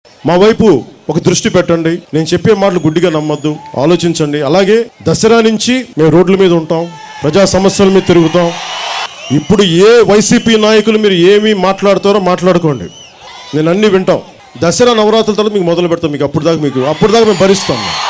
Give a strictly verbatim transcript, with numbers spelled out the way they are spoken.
మా వైపు ఒక దృష్టి పెట్టండి. నేను చెప్పే మాటలు గుడ్డిగా నమ్మొద్దు, ఆలోచించండి. అలాగే దసరా నుంచి మేము రోడ్ల మీద ఉంటాం, ప్రజా సమస్యల మీద తిరుగుతాం. ఇప్పుడు ఏ వైసీపీ నాయకులు మీరు ఏమి మాట్లాడతారో మాట్లాడుకోండి, నేను అన్నీ వింటాం. దసరా నవరాత్రుల తర్వాత మీకు మొదలు పెడతాం. మీకు అప్పుడు దాకా మీకు అప్పుడు దాకా మేము భరిస్తాం.